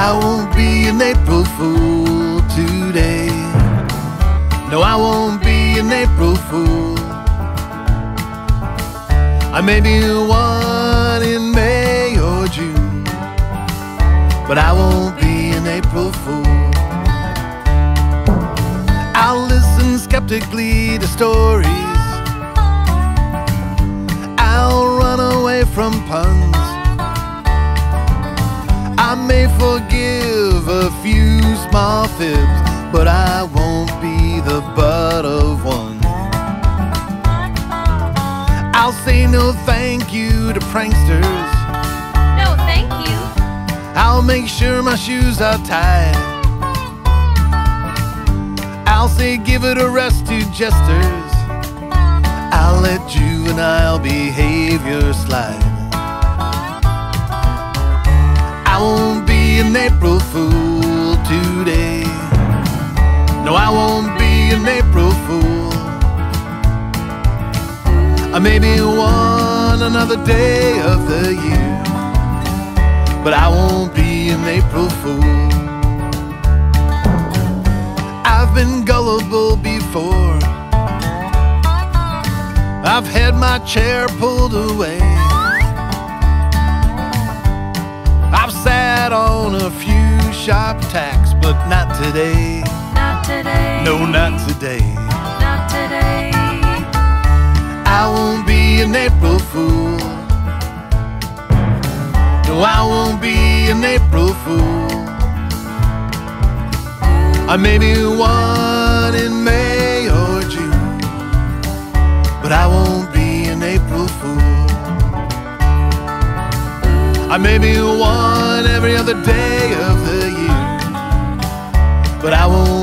I won't be an April Fool today. No, I won't be an April Fool. I may be one in May or June, but I won't be an April Fool. I'll listen skeptically to stories. I'll run away from puns. I may forgive a few small fibs, but I won't be the butt of one. I'll say no thank you to pranksters. No thank you. I'll make sure my shoes are tied. I'll say give it a rest to jesters. I'll let juvenile behavior slide. I won't be an April Fool today. No, I won't be an April Fool. I may be one another day of the year, but I won't be an April Fool. I've been gullible before. I've had my chair pulled away. I've sat on a few sharp tacks, but not today. Not today. No, not today. Not today. I won't be an April Fool. No, I won't be an April Fool. I may be one in May or June, but I won't be an April Fool. I may be one every other day of the year, but I won't